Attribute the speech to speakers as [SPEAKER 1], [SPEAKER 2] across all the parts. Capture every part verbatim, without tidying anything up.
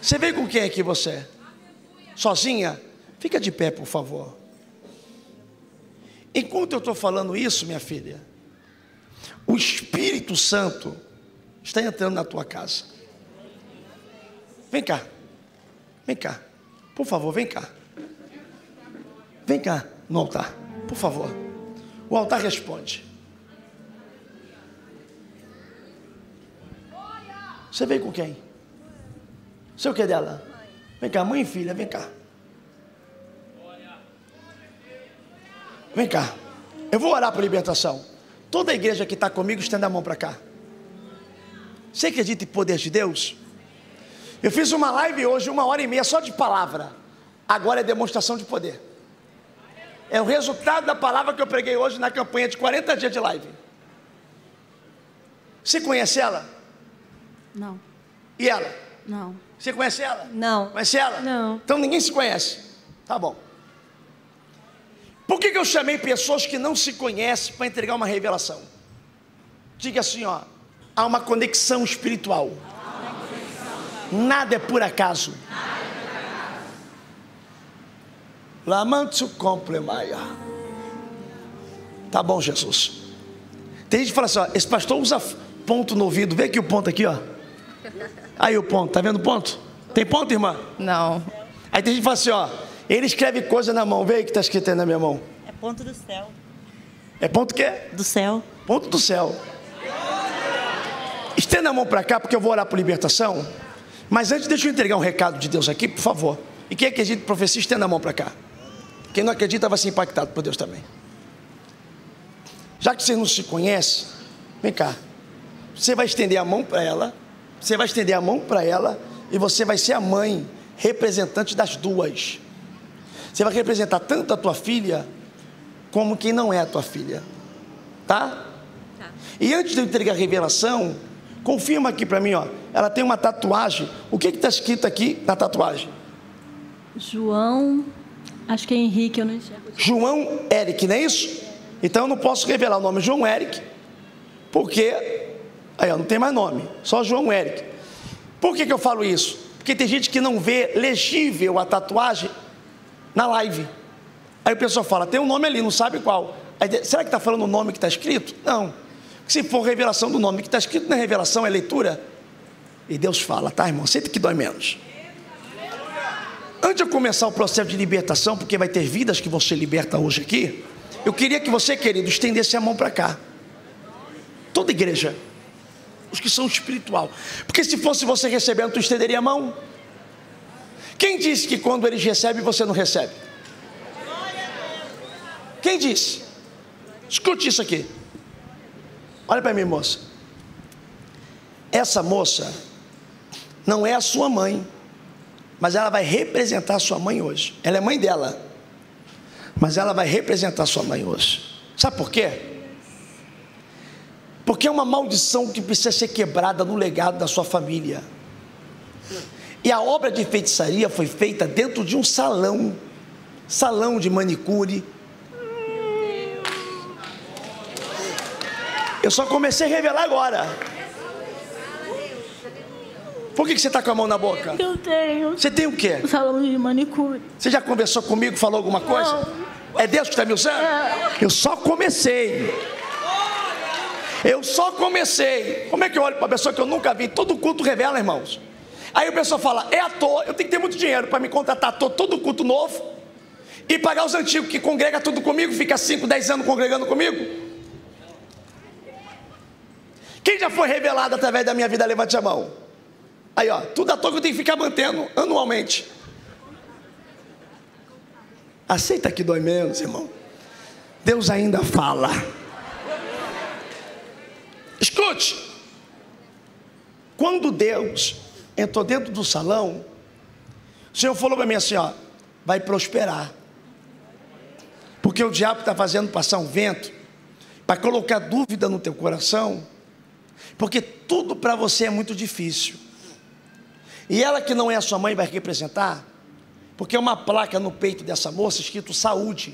[SPEAKER 1] Você veio com quem aqui você? Sozinha? Fica de pé, por favor. Enquanto eu estou falando isso, minha filha, o Espírito Santo está entrando na tua casa. Vem cá. Vem cá. Por favor, vem cá. Vem cá no altar, por favor. O altar responde. Você veio com quem? Você é o que dela? Vem cá, mãe e filha, vem cá. Vem cá. Eu vou orar por libertação. Toda a igreja que está comigo, estenda a mão para cá. Você acredita em poder de Deus? Eu fiz uma live hoje, uma hora e meia só de palavra. Agora é demonstração de poder. É o resultado da palavra que eu preguei hoje na campanha de quarenta dias de live. Você conhece ela?
[SPEAKER 2] Não.
[SPEAKER 1] E ela?
[SPEAKER 2] Não.
[SPEAKER 1] Você conhece ela?
[SPEAKER 2] Não.
[SPEAKER 1] Conhece ela?
[SPEAKER 2] Não.
[SPEAKER 1] Então ninguém se conhece. Tá bom. Por que que eu chamei pessoas que não se conhecem para entregar uma revelação? Diga assim, ó. Há uma conexão espiritual. Nada é por acaso. Lamanto complemaia. Tá bom, Jesus. Tem gente que fala assim, ó, esse pastor usa ponto no ouvido. Vê aqui o ponto aqui, ó. Aí o ponto, tá vendo o ponto? Tem ponto, irmã?
[SPEAKER 2] Não.
[SPEAKER 1] Aí tem gente que fala assim, ó, ele escreve coisa na mão. Vê aí que tá escrito aí na minha mão.
[SPEAKER 2] É ponto do céu.
[SPEAKER 1] É ponto o quê?
[SPEAKER 2] Do céu.
[SPEAKER 1] Ponto do céu. Estenda a mão para cá, porque eu vou orar por libertação. Mas antes, deixa eu entregar um recado de Deus aqui, por favor. E quem acredita em profecia, estenda a mão para cá. Quem não acredita vai ser impactado por Deus também. Já que você não se conhece, vem cá. Você vai estender a mão para ela. Você vai estender a mão para ela. E você vai ser a mãe representante das duas. Você vai representar tanto a tua filha, como quem não é a tua filha. Tá? Tá. E antes de eu entregar a revelação, confirma aqui para mim, ó. Ela tem uma tatuagem. O que está escrito aqui na tatuagem?
[SPEAKER 2] João, acho que é Henrique, eu não enxergo.
[SPEAKER 1] João Eric, não é isso? Então eu não posso revelar o nome João Eric, porque aí ó, não tem mais nome, só João Eric. Por que que eu falo isso? Porque tem gente que não vê legível a tatuagem na live. Aí o pessoal fala, tem um nome ali, não sabe qual. Aí, será que está falando o nome que está escrito? Não. Se for revelação do nome que está escrito na revelação, é leitura. E Deus fala, tá, irmão? Senta que dói menos. Antes de eu começar o processo de libertação, porque vai ter vidas que você liberta hoje aqui, eu queria que você, querido, estendesse a mão para cá. Toda igreja. Os que são espiritual. Porque se fosse você recebendo, tu estenderia a mão? Quem disse que quando eles recebem, você não recebe? Quem disse? Escute isso aqui. Olha para mim, moça. Essa moça não é a sua mãe, mas ela vai representar a sua mãe hoje. Ela é mãe dela, mas ela vai representar a sua mãe hoje. Sabe por quê? Porque é uma maldição que precisa ser quebrada no legado da sua família. E a obra de feitiçaria foi feita dentro de um salão, salão de manicure. Eu só comecei a revelar agora. Por que que você está com a mão na boca?
[SPEAKER 2] Eu tenho.
[SPEAKER 1] Você tem o quê?
[SPEAKER 2] O salão de manicure.
[SPEAKER 1] Você já conversou comigo, falou alguma coisa?
[SPEAKER 2] Não.
[SPEAKER 1] É Deus que está me usando?
[SPEAKER 2] É.
[SPEAKER 1] Eu só comecei. Eu só comecei. Como é que eu olho para uma pessoa que eu nunca vi? Todo culto revela, irmãos. Aí o pessoal fala, é ator, eu tenho que ter muito dinheiro para me contratar ator todo culto novo e pagar os antigos que congrega tudo comigo, fica cinco, dez anos congregando comigo. Quem já foi revelado através da minha vida, levante a mão. Aí ó, tudo ator que eu tenho que ficar mantendo anualmente. Aceita que dói menos, irmão. Deus ainda fala. Escute. Quando Deus entrou dentro do salão, o Senhor falou para mim assim, ó, vai prosperar. Porque o diabo está fazendo passar um vento para colocar dúvida no teu coração, porque tudo para você é muito difícil. E ela que não é a sua mãe vai representar, porque é uma placa no peito dessa moça escrito saúde.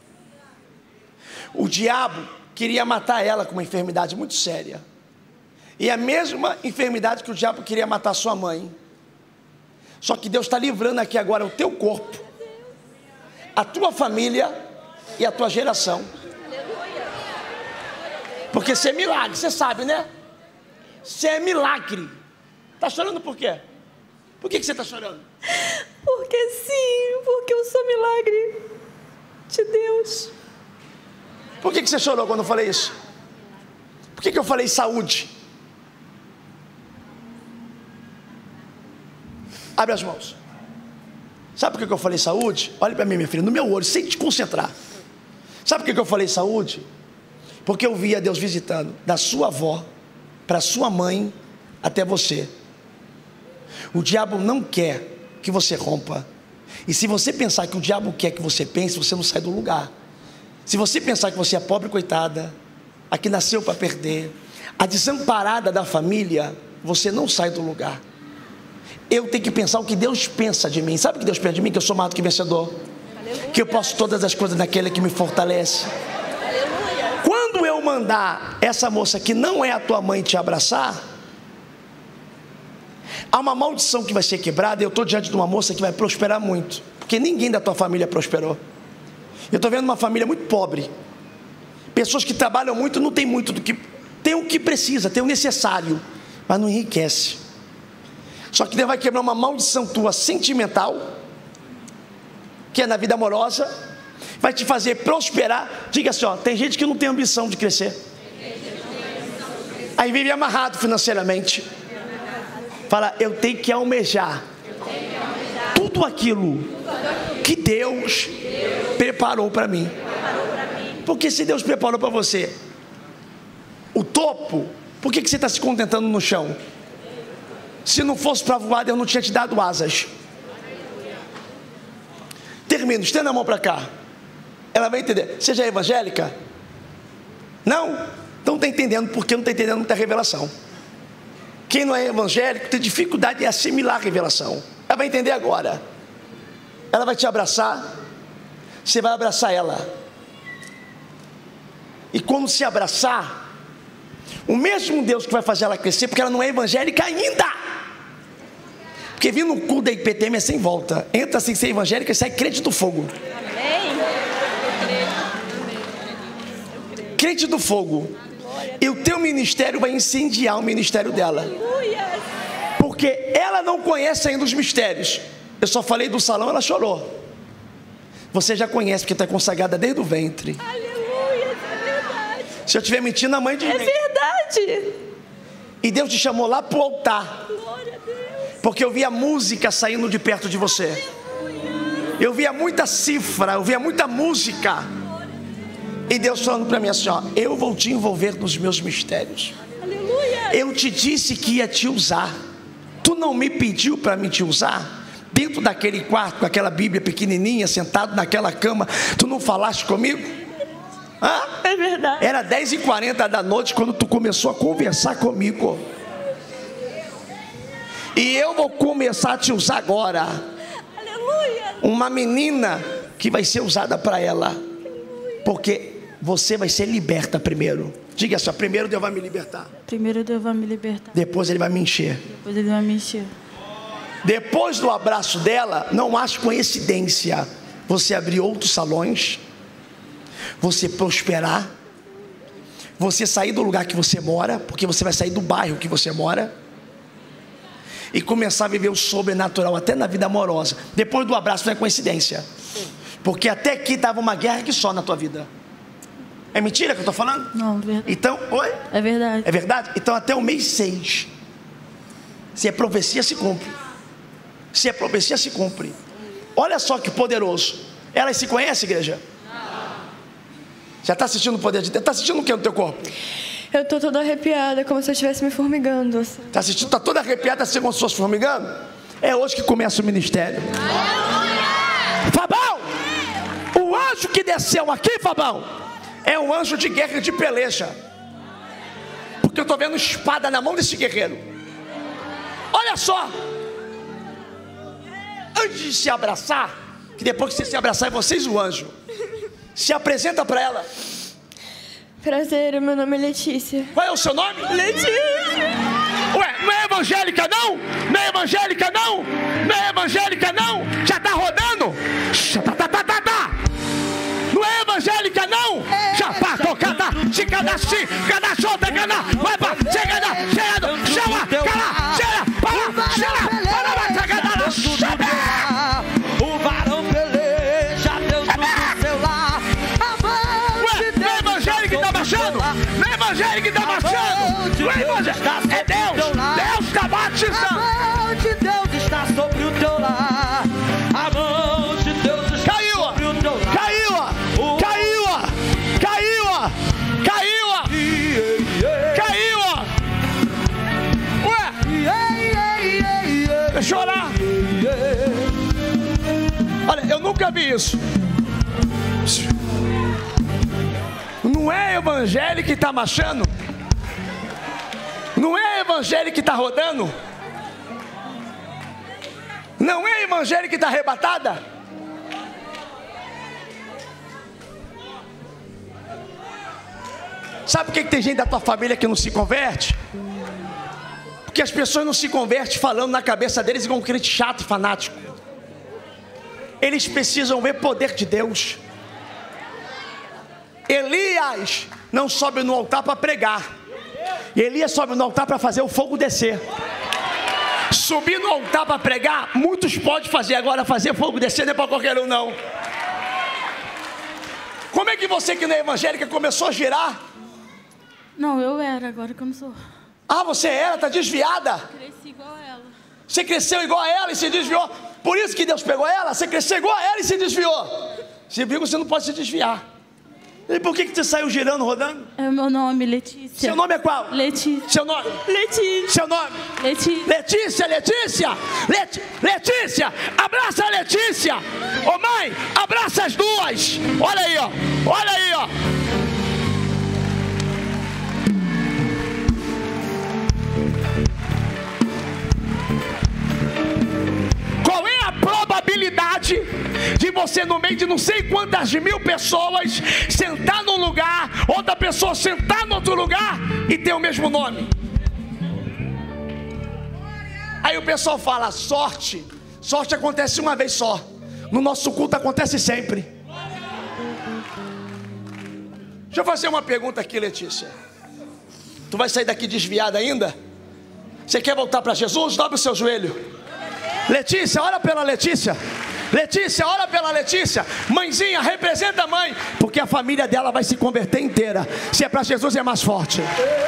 [SPEAKER 1] O diabo queria matar ela com uma enfermidade muito séria. E a mesma enfermidade que o diabo queria matar sua mãe. Só que Deus está livrando aqui agora o teu corpo, a tua família e a tua geração. Porque você é milagre, você sabe, né? Você é milagre. Está chorando por quê? Por que, que você está chorando?
[SPEAKER 3] Porque sim, porque eu sou milagre de Deus.
[SPEAKER 1] Por que, que você chorou quando eu falei isso? Por que, que eu falei saúde? Abre as mãos. Sabe por que, que eu falei saúde? Olha para mim, minha filha, no meu olho, sem te concentrar. Sabe por que, que eu falei saúde? Porque eu via Deus visitando da sua avó para sua mãe até você. O diabo não quer que você rompa. E se você pensar que o diabo quer que você pense, você não sai do lugar. Se você pensar que você é pobre coitada, a que nasceu para perder, a desamparada da família, você não sai do lugar. Eu tenho que pensar o que Deus pensa de mim. Sabe o que Deus pensa de mim? Que eu sou mais do que vencedor. Aleluia. Que eu posso todas as coisas naquele que me fortalece. Aleluia. Quando eu mandar essa moça que não é a tua mãe te abraçar, há uma maldição que vai ser quebrada. Eu estou diante de uma moça que vai prosperar muito, porque ninguém da tua família prosperou. Eu estou vendo uma família muito pobre. Pessoas que trabalham muito, não tem muito do que... Tem o que precisa, tem o necessário, mas não enriquece. Só que Deus vai quebrar uma maldição tua sentimental, que é na vida amorosa, vai te fazer prosperar. Diga assim, ó, tem gente que não tem ambição de crescer, aí vive amarrado financeiramente. Fala, eu tenho que almejar tudo aquilo que Deus preparou para mim. Porque se Deus preparou para você o topo, por que, que você está se contentando no chão? Se não fosse para voar, Deus não tinha te dado asas. Termino, estenda a mão para cá. Ela vai entender. Você já é evangélica? Não? Então não está entendendo, porque não está entendendo muita revelação. Quem não é evangélico tem dificuldade de assimilar a revelação. Ela vai entender agora. Ela vai te abraçar. Você vai abraçar ela. E quando se abraçar, o mesmo Deus que vai fazer ela crescer, porque ela não é evangélica ainda. Porque vir no cu da I P T M é sem volta. Entra sem ser evangélica e sai crente do fogo. Amém. Crente do fogo. E o teu ministério vai incendiar o ministério dela. Porque ela não conhece ainda os mistérios. Eu só falei do salão, ela chorou. Você já conhece, porque está consagrada desde o ventre.
[SPEAKER 3] Aleluia, é verdade.
[SPEAKER 1] Se eu estiver mentindo, a mãe de
[SPEAKER 3] É verdade.
[SPEAKER 1] E Deus te chamou lá para o altar.
[SPEAKER 3] Glória a Deus.
[SPEAKER 1] Porque eu via música saindo de perto de você. Eu via muita cifra, eu via muita música. E Deus falando para mim assim, ó, eu vou te envolver nos meus mistérios.
[SPEAKER 3] Aleluia.
[SPEAKER 1] Eu te disse que ia te usar. Tu não me pediu para me te usar? Dentro daquele quarto, com aquela Bíblia pequenininha, sentado naquela cama, tu não falaste comigo? Hã?
[SPEAKER 3] É verdade.
[SPEAKER 1] Era dez e quarenta da noite quando tu começou a conversar comigo. E eu vou começar a te usar agora.
[SPEAKER 3] Aleluia.
[SPEAKER 1] Uma menina que vai ser usada para ela. Porque você vai ser liberta primeiro. Diga assim, primeiro Deus vai me libertar.
[SPEAKER 3] Primeiro Deus vai me libertar.
[SPEAKER 1] Depois Ele vai me encher.
[SPEAKER 3] Depois Ele vai me encher.
[SPEAKER 1] Depois do abraço dela, não acho coincidência você abrir outros salões, você prosperar, você sair do lugar que você mora, porque você vai sair do bairro que você mora, e começar a viver o sobrenatural até na vida amorosa. Depois do abraço não é coincidência, porque até aqui estava uma guerra que só na tua vida. É mentira que eu estou falando?
[SPEAKER 3] Não, é verdade.
[SPEAKER 1] Então, oi?
[SPEAKER 3] É verdade.
[SPEAKER 1] É verdade? Então até o mês seis, se é profecia, se cumpre. Se é profecia, se cumpre. Olha só que poderoso. Elas se conhecem, igreja? Não. Já está assistindo o poder de Deus? Está assistindo o que no teu corpo?
[SPEAKER 3] Eu estou toda arrepiada, como se eu estivesse me formigando. Está
[SPEAKER 1] assim. assistindo? Está toda arrepiada, assim como se fosse formigando? É hoje que começa o ministério. Aleluia! Fabão! O anjo que desceu aqui, Fabão, é um anjo de guerra e de peleja. Porque eu estou vendo espada na mão desse guerreiro. Olha só! Antes de se abraçar, que depois que você se abraçar é vocês o anjo, se apresenta para ela.
[SPEAKER 3] Prazer, meu nome é Letícia.
[SPEAKER 1] Qual é o seu nome?
[SPEAKER 3] Letícia.
[SPEAKER 1] evangélica não? Não é evangélica não? Não é evangélica não? Já está rodando? Tá, tá, tá, tá, tá. Não é evangélica não? Já pá, tocada, se cadastri, cadastrota, cana, vai pra, chega da, chega, chama, cala, chega, para, chega, para, vai, chega da, chega.
[SPEAKER 4] O varão peleja, Deus do seu lar.
[SPEAKER 1] Ué, não é evangélico que tá baixando? Não é evangélico que tá baixando? Não é evangélico, é Deus, Deus tá batizando.
[SPEAKER 4] A mão de Deus está sobre o teu lar. A mão de Deus está
[SPEAKER 1] Caiu, ó.
[SPEAKER 4] sobre o teu lar.
[SPEAKER 1] Caiu, ó. Caiu, ó. Caiu, ó. Caiu, ó. Caiu, ó. Ué. Deixa eu orar. Olha, eu nunca vi isso. Não é evangelho que está marchando? Não é evangelho que está rodando? Não é evangelho que está arrebatada? Sabe por que tem gente da tua família que não se converte? Porque as pessoas não se convertem falando na cabeça deles igual um crente chato, fanático. Eles precisam ver poder de Deus. Elias não sobe no altar para pregar. Elias sobe no altar para fazer o fogo descer. Subir no altar para pregar, muitos podem fazer. Agora fazer fogo descer não é para qualquer um não. Como é que você que não é evangélica começou a girar?
[SPEAKER 2] Não, eu era, agora que eu não sou.
[SPEAKER 1] Ah, você era, está desviada.
[SPEAKER 2] Cresci igual a ela.
[SPEAKER 1] Você cresceu igual a ela e se desviou. Por isso que Deus pegou ela. Você cresceu igual a ela e se desviou. Você viu que você não pode se desviar. E por que, que você saiu girando, rodando?
[SPEAKER 2] É o meu nome, Letícia.
[SPEAKER 1] Seu nome é qual?
[SPEAKER 2] Letícia.
[SPEAKER 1] Seu nome?
[SPEAKER 2] Letícia.
[SPEAKER 1] Seu nome?
[SPEAKER 2] Letícia.
[SPEAKER 1] Letícia, Letícia. Leti... Letícia, abraça a Letícia. Ô mãe, abraça as duas. Olha aí, ó. Olha aí, ó. Qual é a probabilidade de você, no meio de não sei quantas mil pessoas, sentar num lugar, outra pessoa sentar no outro lugar e ter o mesmo nome? Aí o pessoal fala, sorte. Sorte acontece uma vez só. No nosso culto acontece sempre. Deixa eu fazer uma pergunta aqui, Letícia. Tu vai sair daqui desviada ainda? Você quer voltar para Jesus? Dobre o seu joelho. Letícia, ora pela Letícia. Letícia, ora pela Letícia. Mãezinha, representa a mãe, porque a família dela vai se converter inteira. Se é para Jesus é mais forte.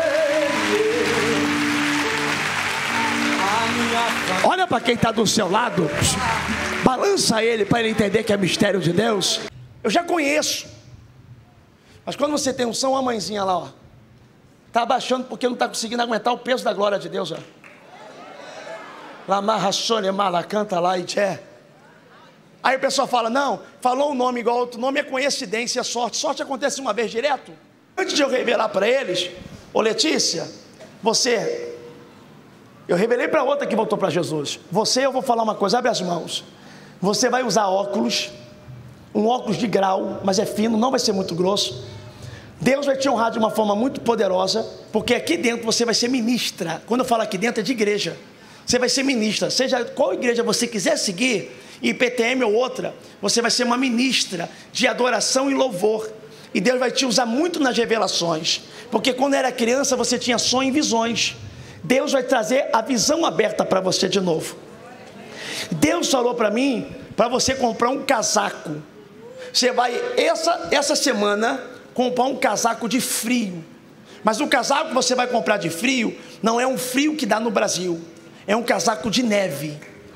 [SPEAKER 1] Olha para quem está do seu lado. Balança ele para ele entender que é mistério de Deus. Eu já conheço. Mas quando você tem unção, a mãezinha lá, ó, está abaixando porque não está conseguindo aguentar o peso da glória de Deus, ó. Lamarra, Sônia, Mala, canta lá e tché. Aí o pessoal fala, não, falou um nome igual outro nome, é coincidência, é sorte. Sorte acontece uma vez direto. Antes de eu revelar para eles, ô Letícia, você, eu revelei para outra que voltou para Jesus. Você, eu vou falar uma coisa, abre as mãos. Você vai usar óculos, um óculos de grau, mas é fino, não vai ser muito grosso. Deus vai te honrar de uma forma muito poderosa, porque aqui dentro você vai ser ministra. Quando eu falo aqui dentro é de igreja. Você vai ser ministra, seja qual igreja você quiser seguir, I P T M ou outra, você vai ser uma ministra de adoração e louvor. E Deus vai te usar muito nas revelações, porque quando era criança você tinha sonho e visões. Deus vai trazer a visão aberta para você de novo. Deus falou para mim, para você comprar um casaco. Você vai, essa, essa semana, comprar um casaco de frio. Mas o casaco que você vai comprar de frio, não é um frio que dá no Brasil. É um casaco de neve.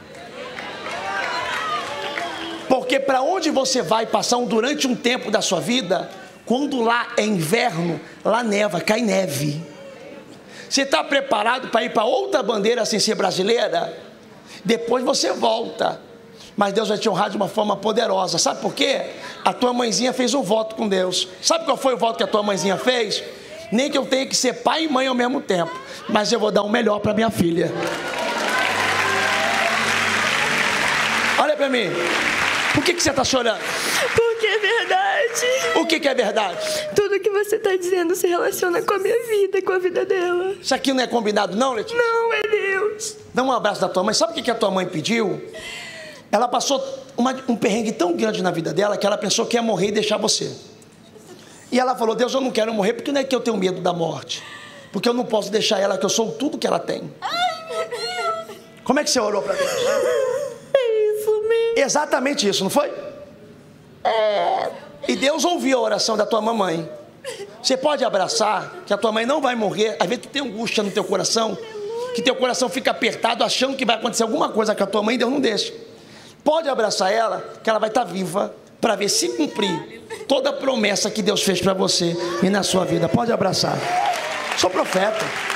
[SPEAKER 1] Porque para onde você vai passar um, durante um tempo da sua vida, quando lá é inverno, lá neva, cai neve. Você está preparado para ir para outra bandeira sem ser brasileira? Depois você volta. Mas Deus vai te honrar de uma forma poderosa. Sabe por quê? A tua mãezinha fez um voto com Deus. Sabe qual foi o voto que a tua mãezinha fez? Nem que eu tenha que ser pai e mãe ao mesmo tempo, mas eu vou dar o melhor para minha filha. Olha para mim. Por que, que você está chorando?
[SPEAKER 3] Porque é verdade.
[SPEAKER 1] O que, que é verdade?
[SPEAKER 3] Tudo que você está dizendo se relaciona com a minha vida, com a vida dela.
[SPEAKER 1] Isso aqui não é combinado não, Letícia?
[SPEAKER 3] Não, é Deus.
[SPEAKER 1] Dá um abraço da tua mãe. Sabe o que a tua mãe pediu? Ela passou uma, um perrengue tão grande na vida dela que ela pensou que ia morrer e deixar você. E ela falou, Deus, eu não quero morrer porque não é que eu tenho medo da morte. Porque eu não posso deixar ela, que eu sou tudo que ela tem.
[SPEAKER 3] Ai, meu Deus.
[SPEAKER 1] Como é que você orou para Deus?
[SPEAKER 3] É isso mesmo.
[SPEAKER 1] Exatamente isso, não foi?
[SPEAKER 3] É.
[SPEAKER 1] E Deus ouviu a oração da tua mamãe. Você pode abraçar, que a tua mãe não vai morrer. Às vezes tu tem angústia no teu coração, que teu coração fica apertado, achando que vai acontecer alguma coisa com a tua mãe, Deus não deixa. Pode abraçar ela, que ela vai estar viva, para ver se cumprir toda a promessa que Deus fez para você e na sua vida. Pode abraçar. Sou profeta.